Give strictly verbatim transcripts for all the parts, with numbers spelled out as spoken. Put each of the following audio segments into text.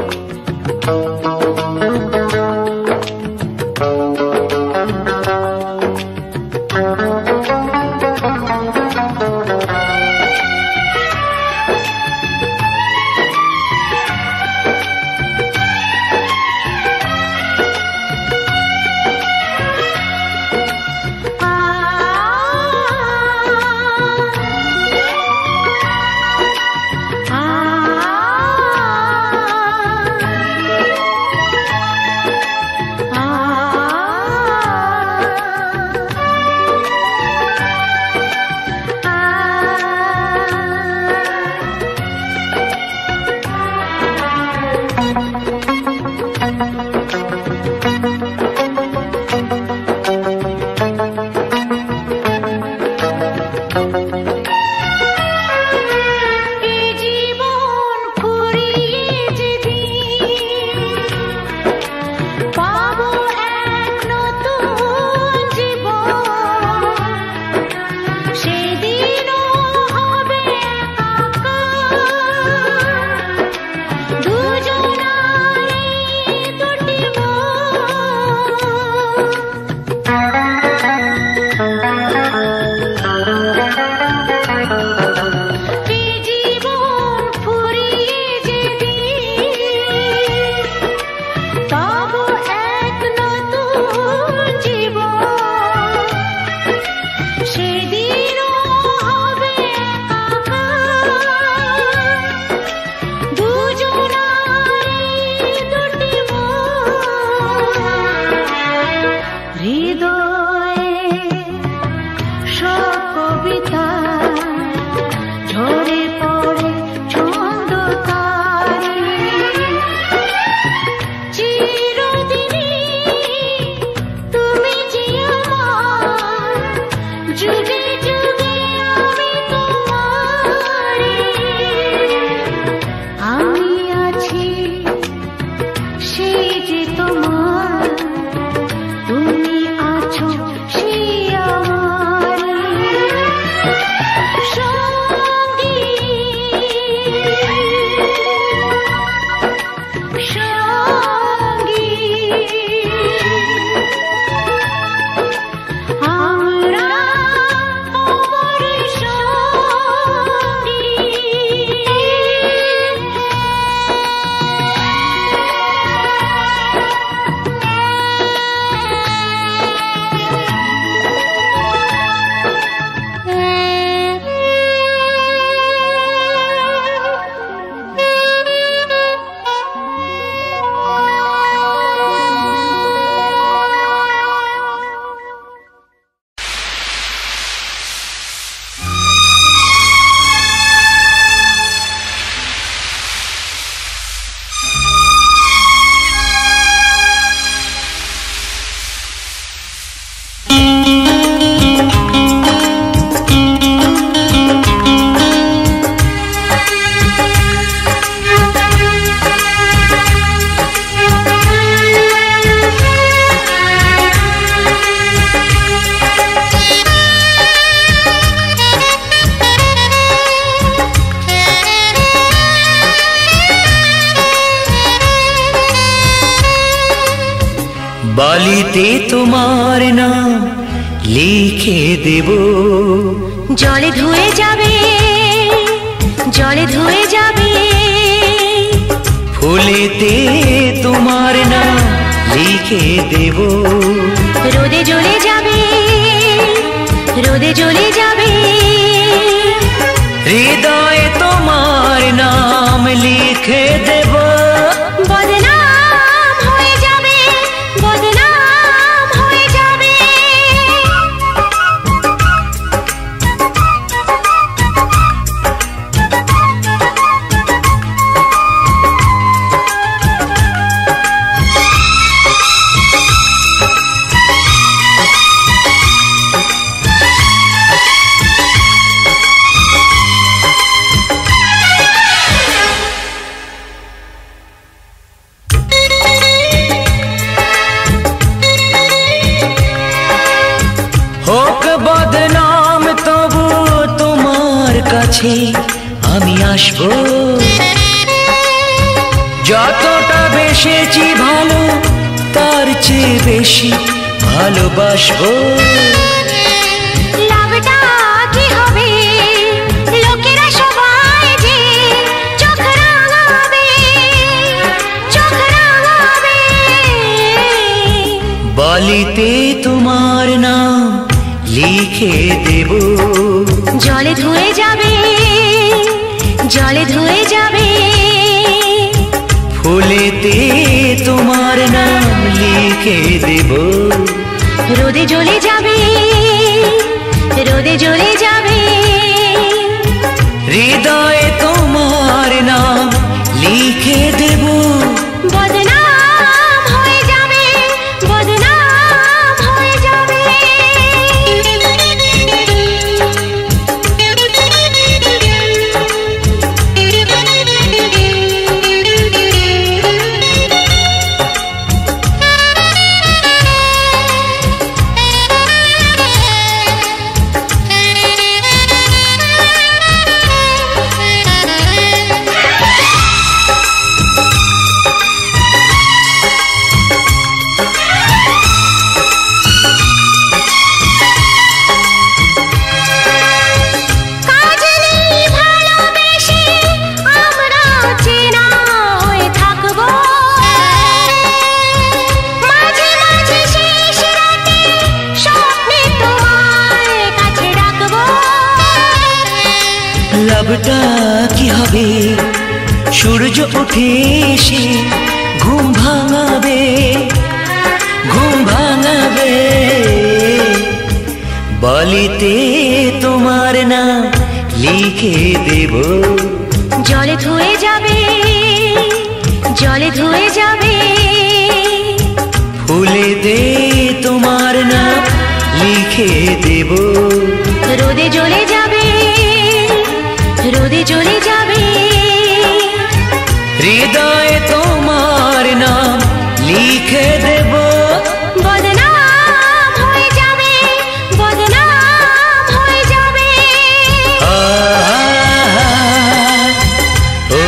বালিতে তোমার নাম লিখে দেব, জলে ধুয়ে যাবে, জলে ধুয়ে যাবে। ফুলেতে তোমার নাম লিখে দেব, রোদে জ্বলে যাবে, রোদে জ্বলে যাবে। হৃদয়ে তোমার নাম লিখে দেব, বদনাম হয়ে যাবে, বদনাম হয়ে যাবে। হোক বদনাম তবু তোমার কাছে আমি আসবো, যতটা বেশেছি ভালো তার চেয়ে বেশি ভালোবাসবো। লাভটা কি হবে লোকেরা সবাই যে চোখ রাঙাবে, চোখ রাঙাবে। বালিতে তোমার নাম লিখে দেব, জলে ধুয়ে যাবে, জলে ধুয়ে যাবে। ফুলেতে তোমার নাম লিখে দেব, রোদে জ্বলে যাবে, রোদে জ্বলে যাবে। হৃদয়ে তোমার নাম লিখে দেব, বদনাম হয়ে যাবে, বদনাম হয়ে যাবে। লাভটা কি হবে সূর্য উঠে এসে ঘুম ভাঙাবে, ঘুম ভাঙাবে। বালিতে তোমার নাম লিখে দেব, জলে ধুয়ে যাবে, জলে ধুয়ে যাবে। ফুলেতে তোমার নাম লিখে দেব, রোদে জ্বলে যাবে, রোদে জ্বলে যাবে। হৃদয়ে তোমার নাম লিখে দেব, বদনাম হয়ে যাবে, বদনাম হয়ে যাবে। ও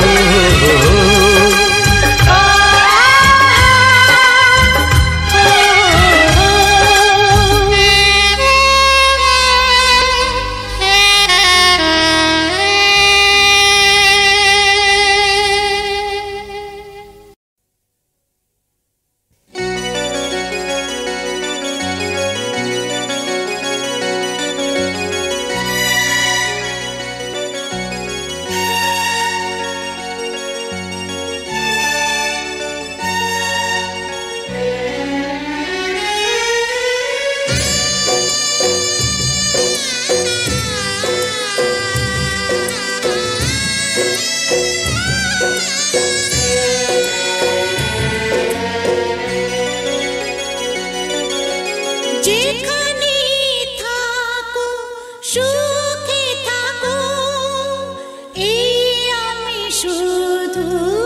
যেখানে থাকো সুখে থাকো, এই আমি শুধু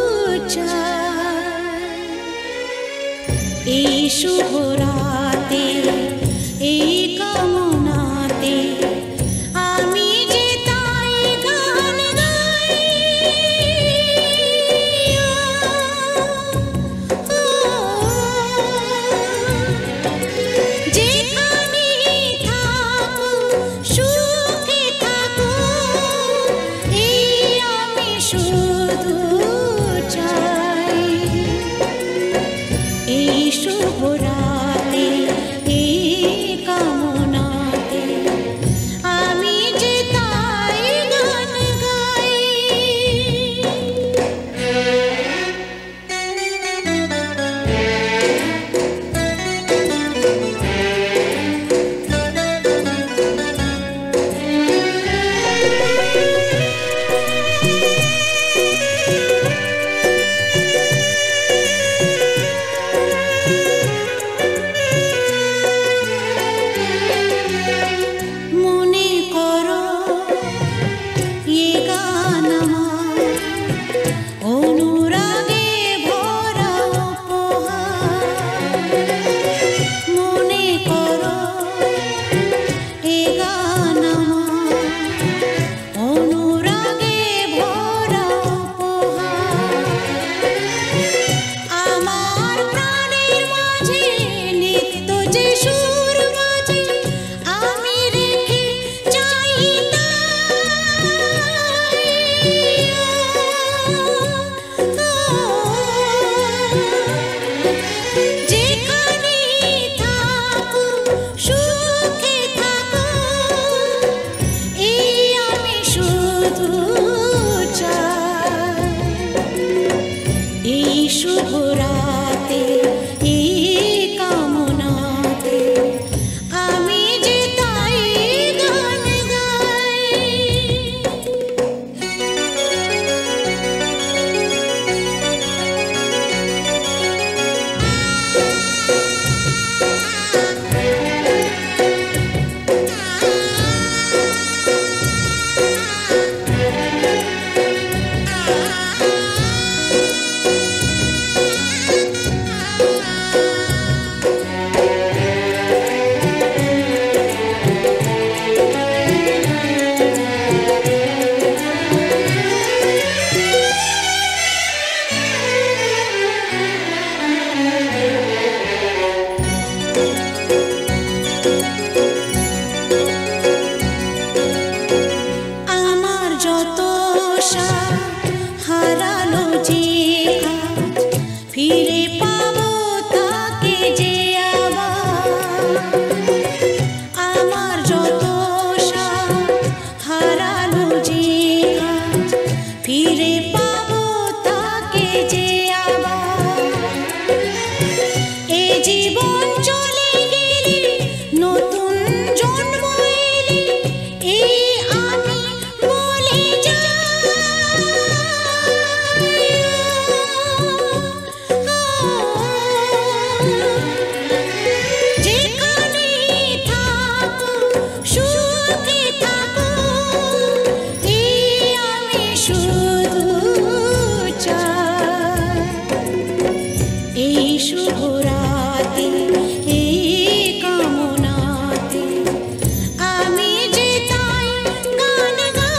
চাই। এই শুভ রাতে, এই কামনাতে আমি যে তাই গান গাই। যেখানে থাকো সুখে থাকো, এই আমি শুধু চাই। এই শুভ রাতে, এই কামনাতে আমি যে তাই গান গাই। শুভ রাতে এই কামনাতে আমি যে তাই গান গাই। আমার যত হারালো যে আজ ফিরে পাবো তাকে যে আবার। আমার যত হারালো যে আজ ফিরে পাবো তাকে যে আবার। এ জীবন চলে গেলে নতুন জন্ম এলে এই আমি বলে যাই। যেখানে থাকো সুখে থাকো এই আমি শুধু চাই। এই শুভ রাতে এই কামনাতে আমি যে তাই গান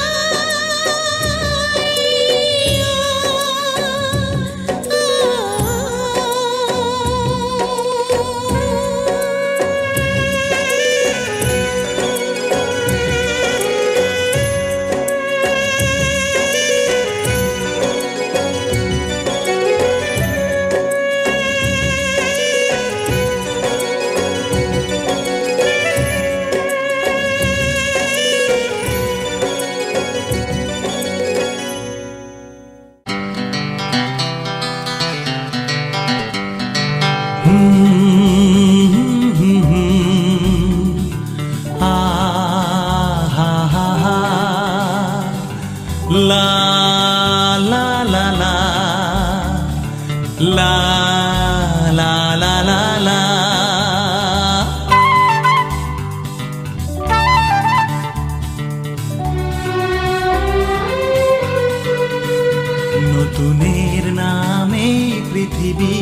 La la la la la la la la la নতুনের নামে পৃথিবী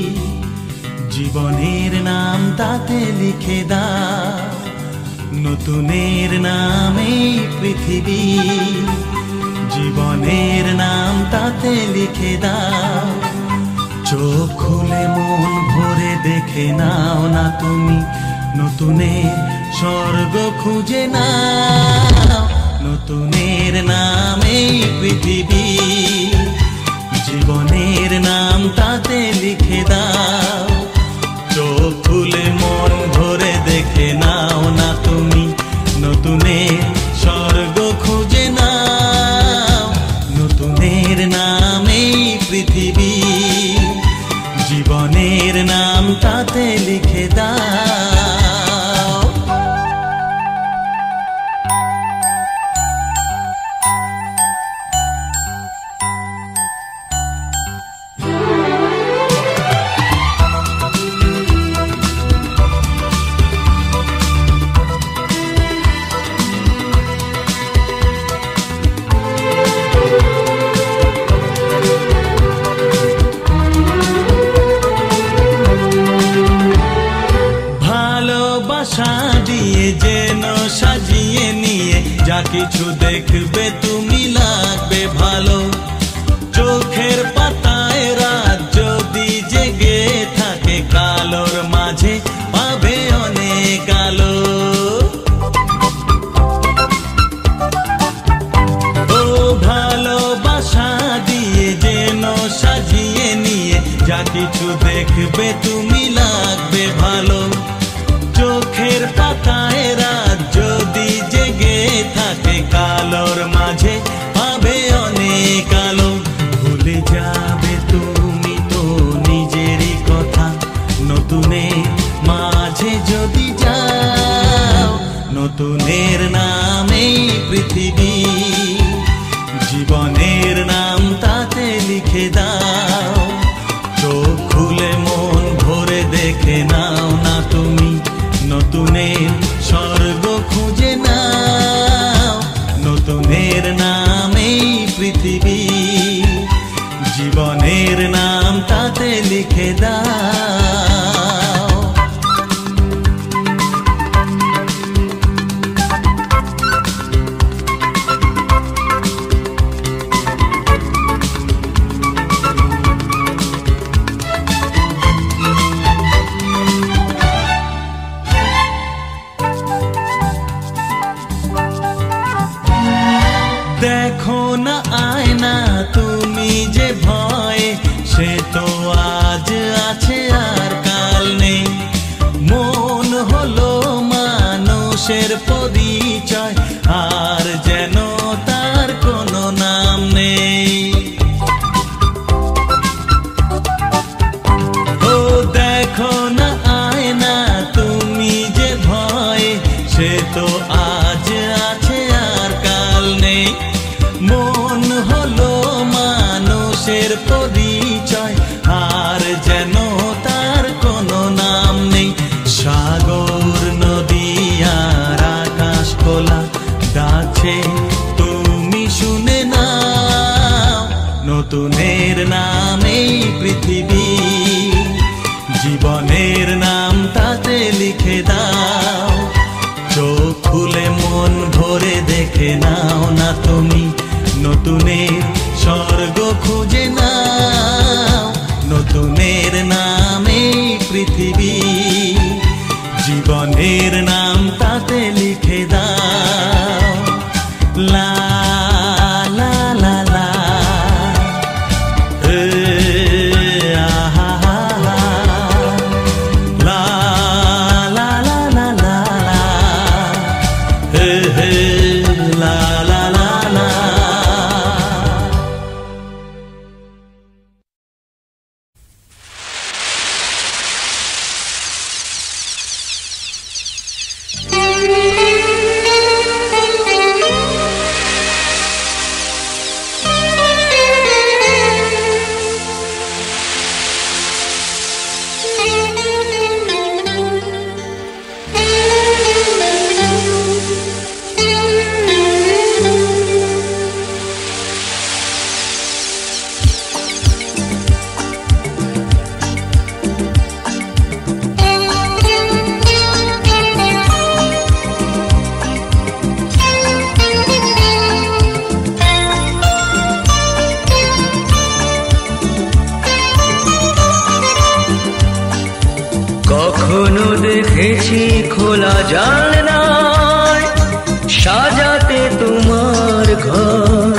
জীবনের নাম তাতে লিখে দাও। নতুনের নামে পৃথিবী জীবনের নাম তাতে লিখে দাও। চোখ খুলে মন ভরে দেখে নাও না তুমি নতুনের স্বর্গ খুঁজে নাও। নতুনের নামে পৃথিবী জীবনের নাম তাতে লিখে দাও। চোখ খুলে মন ভরে দেখে নাও না তুমি নতুনের স্বর্গ খুঁজে নাও। নতুনের নামে পৃথিবী জীবনের নাম তাতে লিখে দাও। সাজিয়ে যেন সাজিয়ে নিয়ে যা কিছু দেখবে তুমি লাগবে ভালো। চোখের পাতায় রাত যদি জেগে থাকে কালোর মাঝে পাবে অনেক আলো। ও ভালোবাসা দিয়ে যেন সাজিয়ে নিয়ে যা কিছু দেখবে তুমি লাগবে ভালো। চোখের পাতায় রাত যদি জেগে থাকে কালোর মাঝে পাবে অনেক আলো। ভুলে যাবে তুমি তো লিখে দাও। দেখো না আয়না তুমি যে ভয়, সে তো আজ আছে আর কাল নেই। মন হলো মানুষের পরিচয়, আর যেন তার কোনো নাম নেই। ও দেখো না আয়না তুমি যে ভয়, সে তো আজ আছে আর কাল নেই। মন হলো মানুষের পরিচয়, আর যেন তার কোনো নাম নেই। সাগর নদী আর আকাশ খোলা ডাকছে, তুমি শুনে নাও। নতুনের নাম এই পৃথিবী, জীবনের নাম তাতে লিখে দাও। চোখ খুলে মন ভরে দেখে নাও না তুমি, নতুনের স্বর্গ খুঁজে নাও। নতুনের নাম এই পৃথিবী, জীবনের নাম তাতে লিখে দাও। লা লা লা লা এ আহা হা হা, লা লা লা লা লা লা হে হে লা লা লা লা। কখনো দেখেছি খোলা জানলায় সাজাতে তোমার ঘর,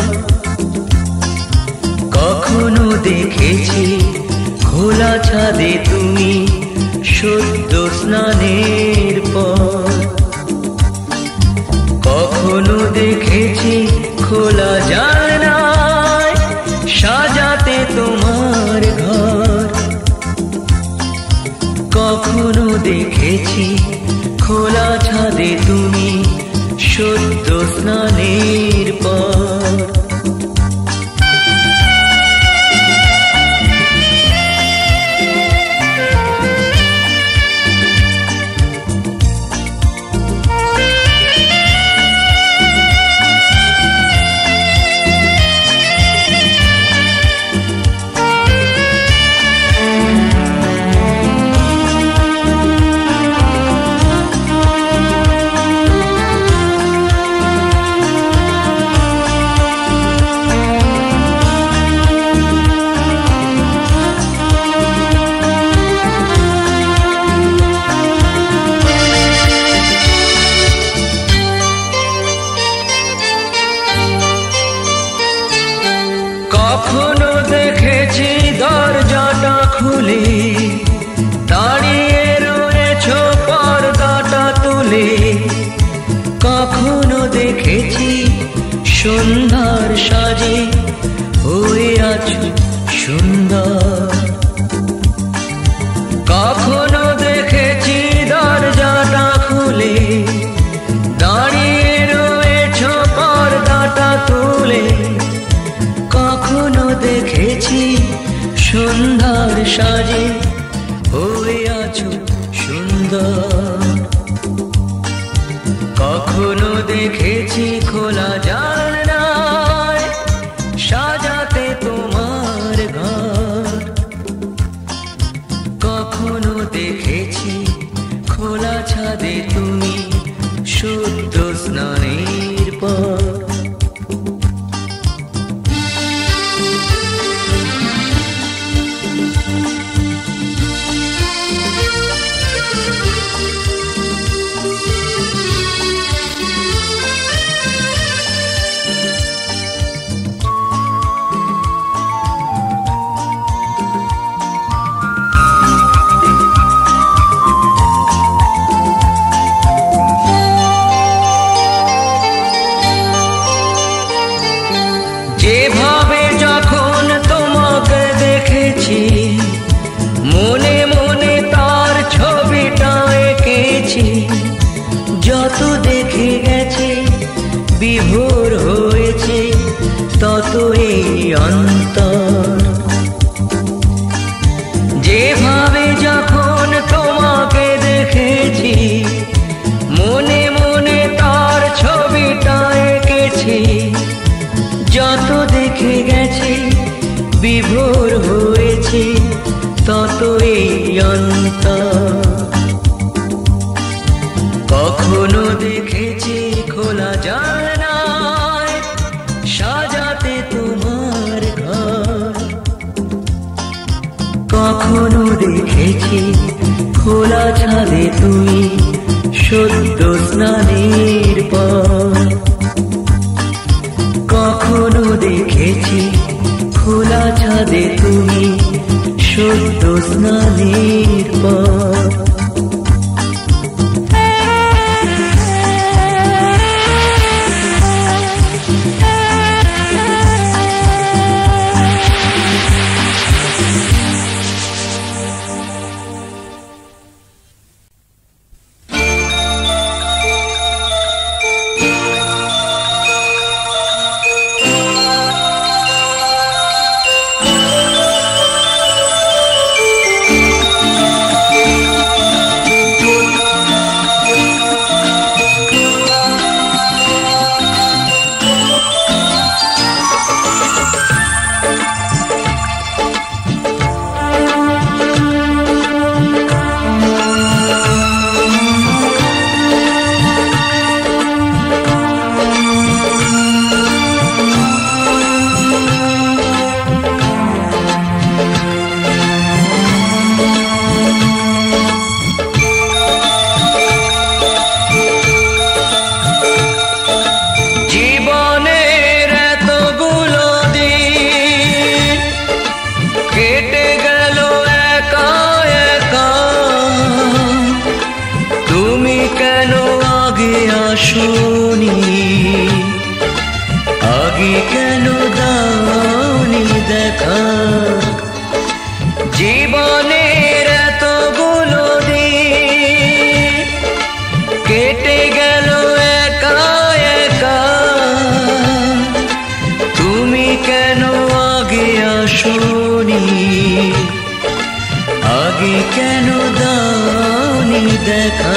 কখনো দেখেছি খোলা ছাদে তুমি সদ্য স্নানের পর, কখনো দেখেছি খোলা জানলায় সাজাতে তোমার ঘর, কখনো দেখেছি খোলা ছাদে তুমি সদ্য স্নানের পর। কখনো দেখেছি দরজাটা খুলে দাঁড়িয়ে রয়েছ পর্দাটা তুলে, কখনো দেখেছি সন্ধ্যার সাজে হয়ে আছো সুন্দর, কখনো দেখেছি দরজাটা খুলে দাঁড়িয়ে রয়েছ পর্দাটা তুলে, কখনো দেখেছি সন্ধ্যার সাজে হয়ে আছো সুন্দর, কখনো দেখেছি খোলা জানলায় সাজাতে তোমার ঘর, কখনো দেখেছি খোলা ছাদে তুমি শুদ্ধ স্নানের পর যেভাবে যখন তোমাকে দেখেছি মনে মনে তার ছবিটা এঁকেছি যত দেখে গেছে বিভোর হয়েছে তত এই অন্তর যেভাবে যখন তোমাকে দেখেছি মনে মনে তার ছবিটা এঁকেছি যত দেখে গেছে বিভোর হয়েছে তত এই অন্তর কখনো দেখেছি খোলা জানালায় সাজাতে তোমার ঘর কখনো দেখেছি খোলা ছাদে তুমি সদ্য স্নানের পর কখনো দেখেছি খোলা ছাদে তুমি সদ্য স্নানের পর আসনি আগে কেন দাওনি দেখা জীবনের এতগুলো দিন কেটে গেল একা একা তুমি কেন আগে আসনি আগে কেন দাওনি দেখা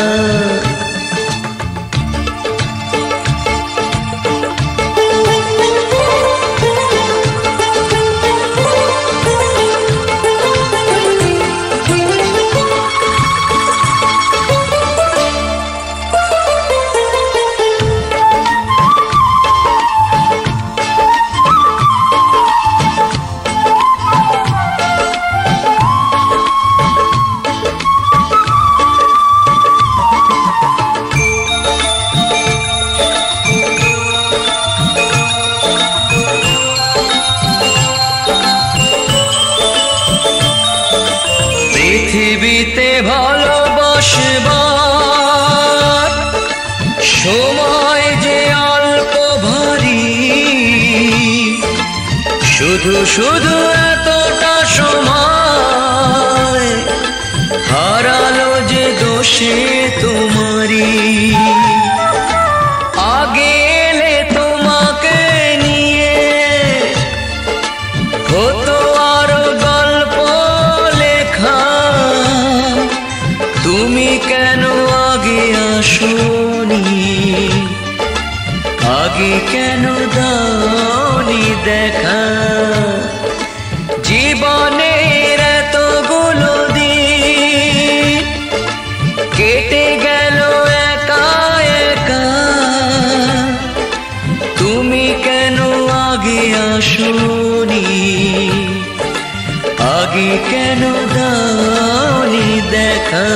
পৃথিবীতে ভালোবাসবার সময় যে অল্প ভারী শুধু শুধু এতটা সময় হারালো যে দোষে তোমারি আগে এলে তোমাকে নিয়ে হতো আরো গল্প লেখা তুমি কেন আগে আসোনি আগে কেন দাওনি দেখা জীবনের এতগুলো দিন কেন দাওনি দেখা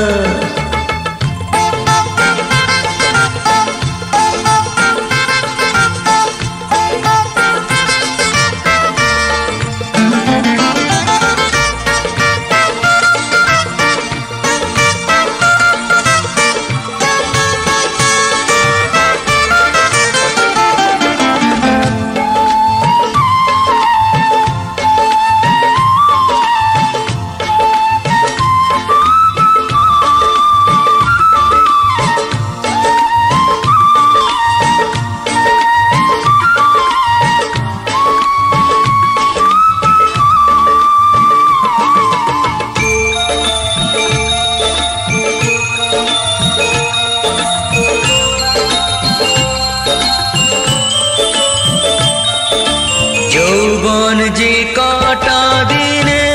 যৌবন যে কটা দিনে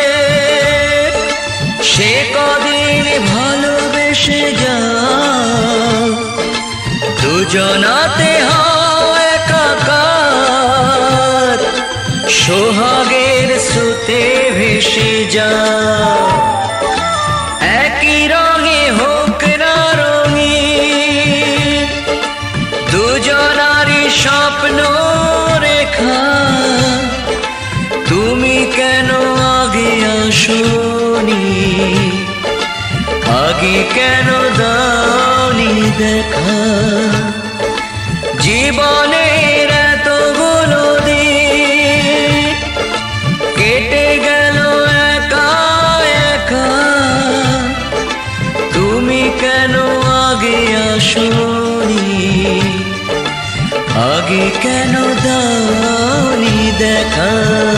সে কদিন ভালোবেসে যাও দুজনাতে হয় একাকার সোহাগের স্রোতে ভেসে যাও একই রঙে হোক না রঙিন দুজনারই স্বপ্ন রেখা তুমি কেন আগে আসোনি আগে কেন দাওনি দেখা জীবনের এতগুলো দিন কেটে গেল একা একা তুমি কেন আগে আসোনি আগে কেন দাওনি দেখা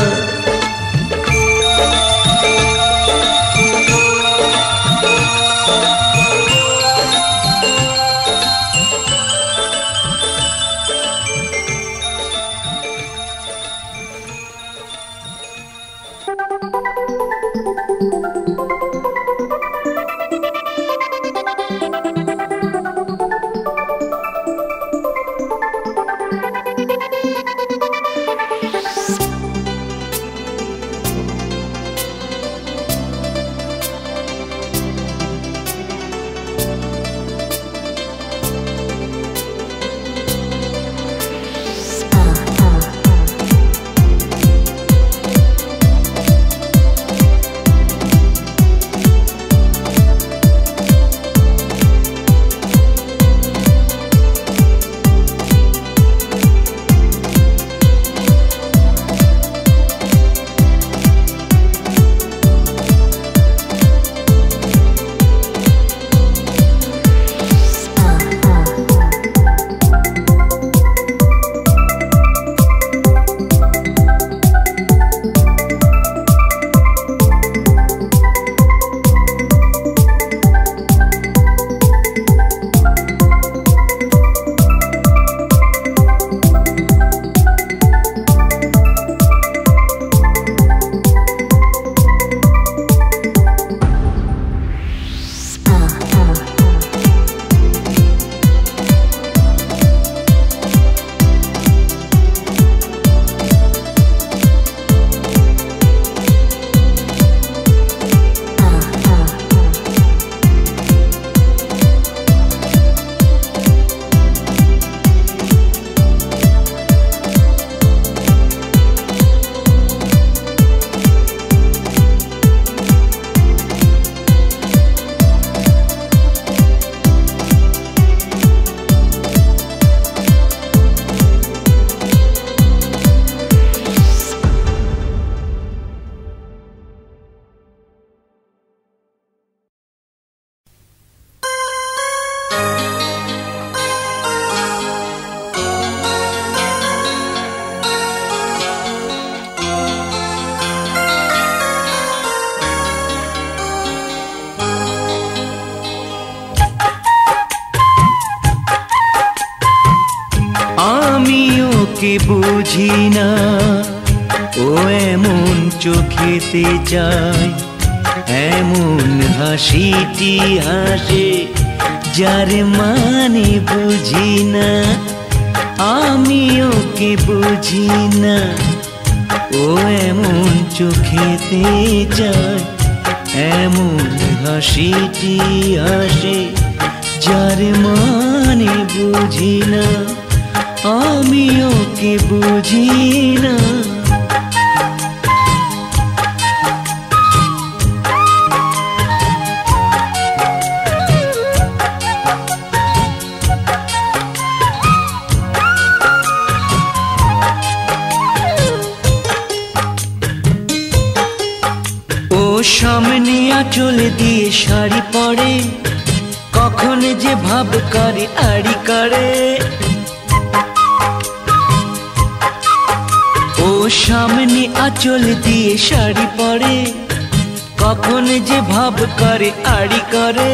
ওকে বুঝি না, ও এমন চোখেতে চায়, এমন হাসিটি হাসে যার মানে বুঝি না। আমি ওকে বুঝি না, ও এমন চোখেতে চায়, এমন হাসিটি হাসে যার মানে বুঝি না, আমি ওকে বুঝি না। ও সামনে আঁচল দিয়ে শাড়ি পরে, কখন যে ভাব করে আড়ি করে। ও সামনে আঁচল দিয়ে শাড়ি পরে, কখন যে ভাব করে আড়ি করে।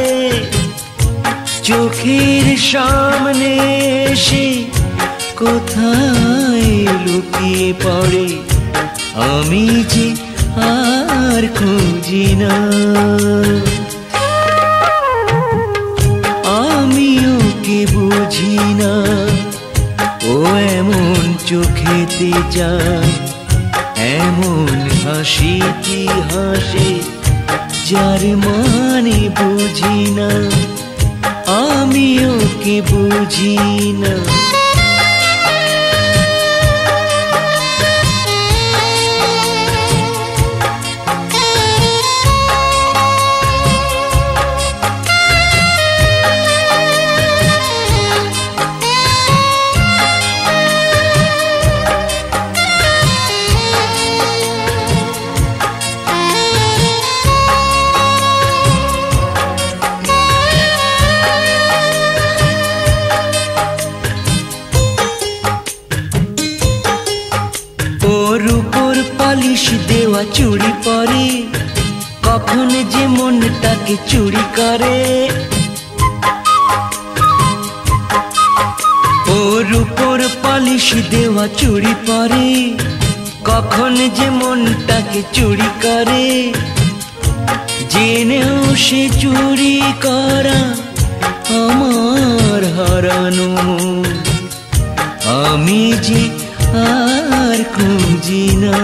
চোখের সামনে এসে কোথায় লুকিয়ে পড়ে, আমি যে আর খুঁজি না। আমি ওকে বুঝি না, ও এমন চোখেতে যায়, এমন হাসিটি হাসে যার মানে বুঝি না, আমি ওকে বুঝি না। পালিশ দেওয়া চুড়ি পরে, কখন যে মনটাকে চুরি করে। ওর উপর পালিশ দেওয়া চুড়ি পরে, কখন যে মনটাকে চুরি করে। জেনেও সে চুরি করা আমার হারানো, আমি যে আর খুঁজি না।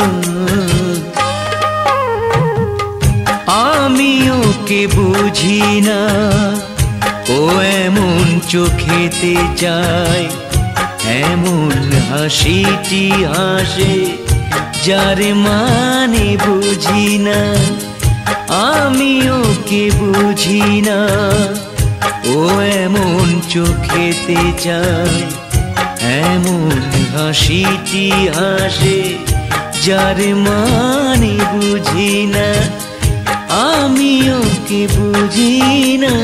আমি ওকে বুঝি না, ও এমন চোখেতে চায়, এমন হাসিটি হাসে যার মানে বুঝি না। আমি ওকে বুঝি না, ও এমন চোখেতে চায়, এমন হাসিটি হাসে যার মানে বুঝি না, আমি ওকে বুঝি না।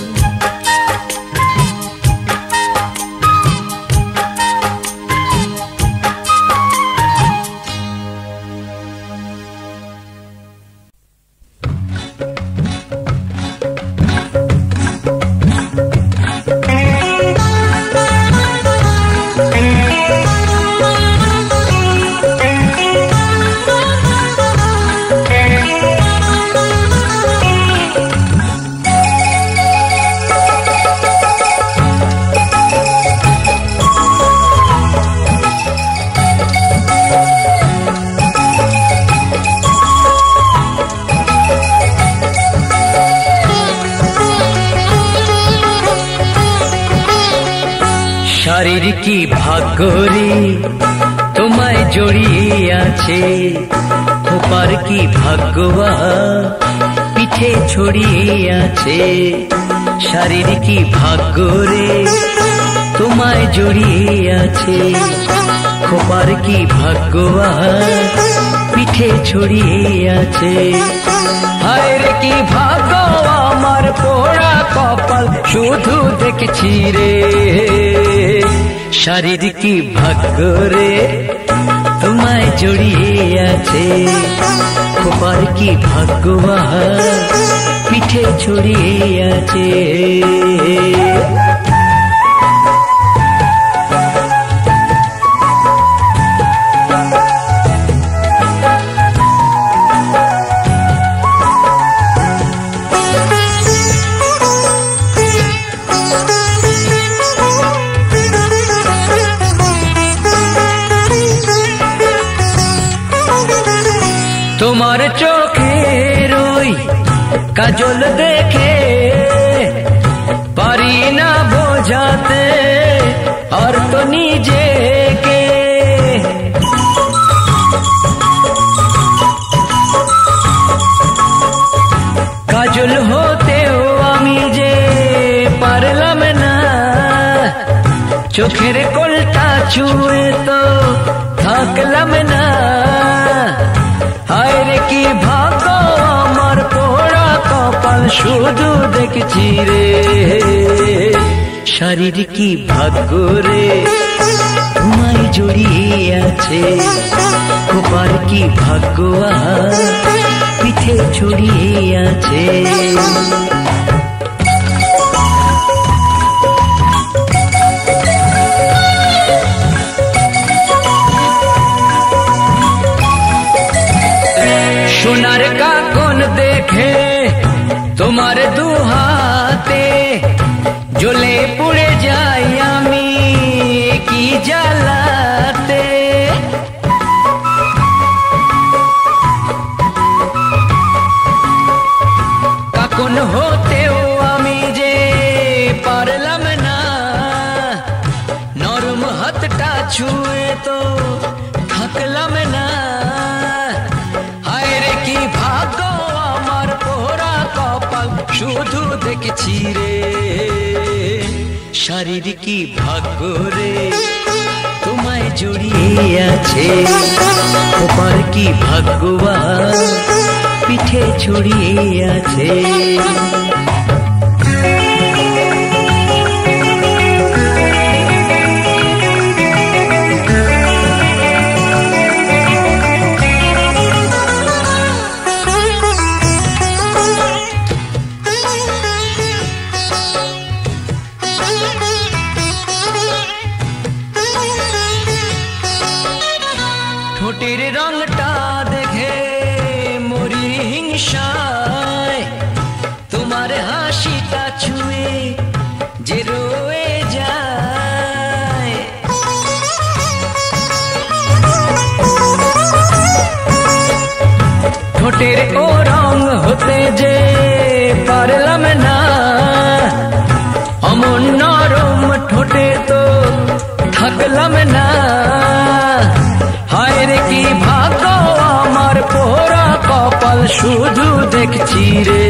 শারীর কি ভাগ্য রে তোমায় জড়িয়ে আছে, খোপার কি ভাগ্যবা পিঠে ছড়িয়ে আছে। শারীর কি ভাগ্য রে তোমায় জড়িয়ে আছে, খোপার কি ভাগ্যবা পিঠে ছড়িয়ে আছে। হায় রে কি ভাগ্য আমার পোড়া কপাল শুধু দেখছি রে। শারীর কি ভাগ্য রে তোমায় জড়িয়ে আছে, খোপার কি ভাগ্যবা পিঠে ছড়িয়ে আছে। কাজল দেখে পারি না বোঝাতে আর তো নিজেকে। কাজল হতেও আমি যে পারলাম না, চোখের কোলটা ছুঁয়ে তো থাকলাম না। হায় রে কি ভাগ্য আমার পোড়া কপাল, শুধু দেখছি রে শরীর কি ভাগ্য রে তোমায় জড়িয়ে আছে। কপাল কি ভাগ্য পিঠে ছড়িয়ে আছে। সোনার কাকন দেখে তোমার দুহাতে জ্বলে পুড়ে যাই আমি কি জ্বালাতে। কাকন হতেও আমি যে পারলাম না, নরম হাতটা ছুঁয়ে তো থাকলাম না। কি ভাগ্য আমার পোড়া কপাল, শুধু দেখছি রে শরীর কি ভাগ্য রে তোমায় জড়িয়ে আছে। কপাল কি ভাগ্যবান পিঠে ছড়িয়ে আছে। ঠোঁটের রংটা দেখে মরি হিংসায়, তোমার হাসিটা ছুঁয়ে যে রয়ে যায়। ঠোঁটের ও রং হতে যে পারলাম না, অমন নরম ঠোঁটে তো থাকলাম না। হায় রে কি ভাগ্য আমার পোড়া কপাল, শুধু দেখছি রে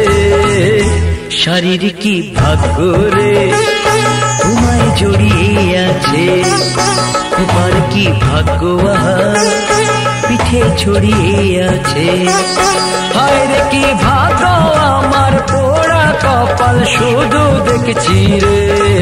শরীর কি ভাগ্য রে তোমায় জড়িয়ে আছে। কপাল কি ভাগ্যবান পিঠে ছড়িয়ে আছে। হায় রে কি ভাগ্য আমার পোড়া কপাল, শুধু দেখছি রে।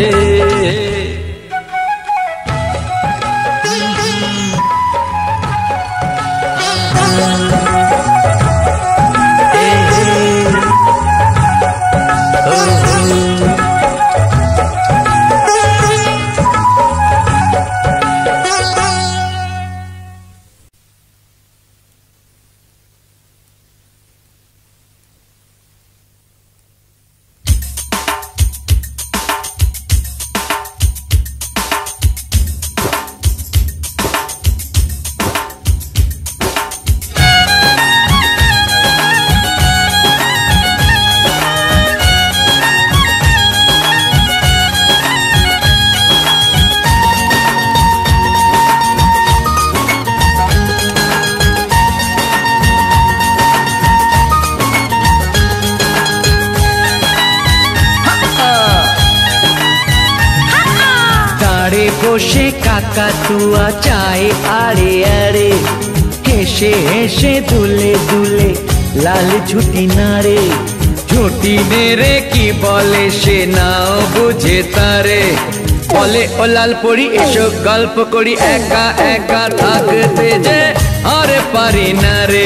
বসে কাকাতুয়া চায় আড়ে আড়ে, হেসে হেসে দুলে দুলে লাল ঝুটি নাড়ে। ঝুটি নেড়ে কি বলে সে নাও বুঝে তারে, বলে ও লাল পরি এসো গল্প করি, একা একা থাকতে যে আর পারি না রে।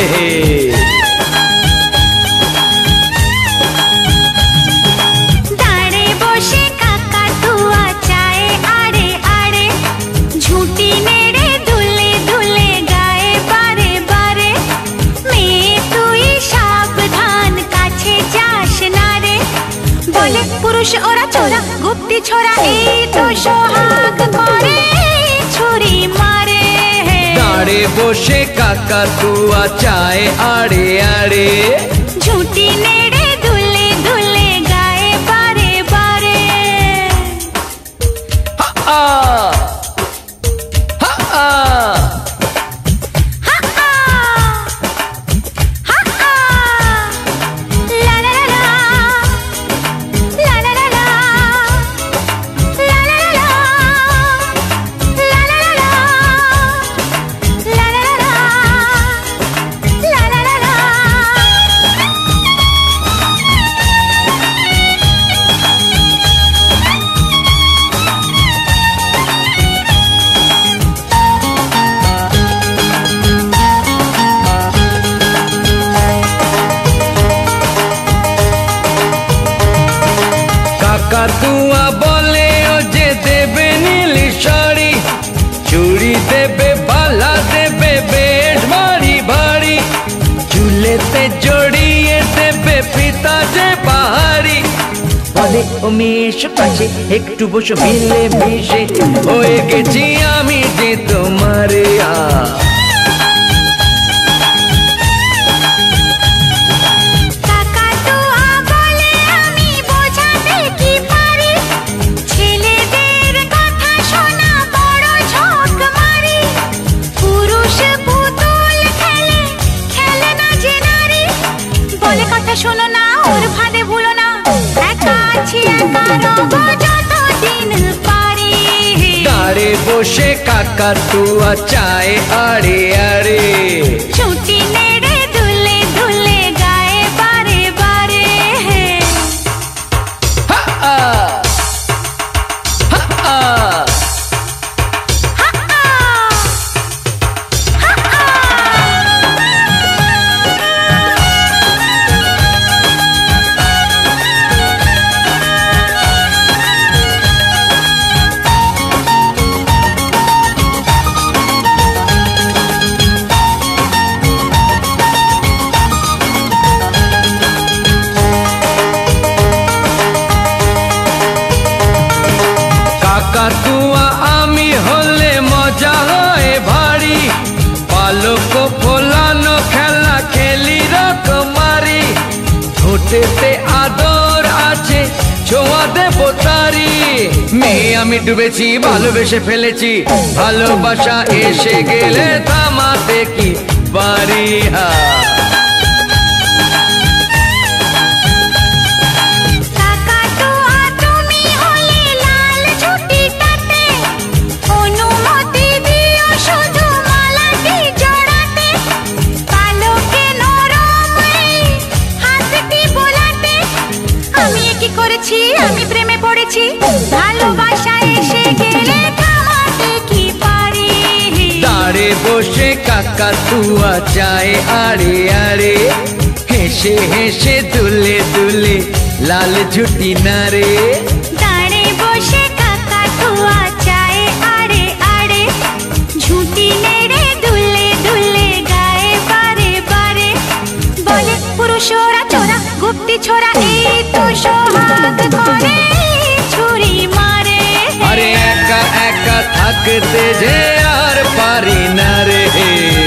পুরুষ ওরা চোরা গুপ্তি ছোড়া, এই তো সোহাগ করে ছুরি মারে। দাঁড়ে বসে কাকাতুয়া চায় আড়ে আড়ে, ঝুঁটি নেড়ে বেপিতা যে পাহাড়ি। বলে ও মেশো কাছে একটু বসো মিলে মিশে, হয়ে গেছি আমি যে তোমারে আ। শোনো না ওর ফাঁদে ভুলো না, একা আছি একা রব যতদিন পারি। দাঁড়ে বসে কাকাতুয়া চায় আড়ে আড়ে, ছুটি নেড়ে দুলে দুলে গায়ে বারে বারে। হা আ, হা আ, হা আ, হা আ। কাকাতুয়া আমি হলে মজা হয় ভারী, পালক ফোলানো খেলা খেলি রকমারি। ঠোঁটেতে আদর আছে ছোঁয়া দেব তারি, মেয়ে আমি ডুবেছি ভালোবেসে ফেলেছি, ভালোবাসা এসে গেলে থামাতে কি পারি। হা আমি প্রেমে পড়েছি, ভালোবাসা এসে গেলে থামাতে কি পারি। দাঁড়ে বসে কাকাতুয়া চায় আড়ে আড়ে, হেসে হেসে দুলে দুলে লাল ঝুটি নারে। দাঁড়ে বসে কাকাতুয়া চায় আড়ে আড়ে, ঝুঁটি নেড়ে দুলে দুলে গায়ে বারে বারে। বলে পুরুষরা চোরা গুপ্তি ছোড়া এই তো সোহাগ করে ছুরি মারে। আরে একা একা থাকতে যে আর পারি না রে।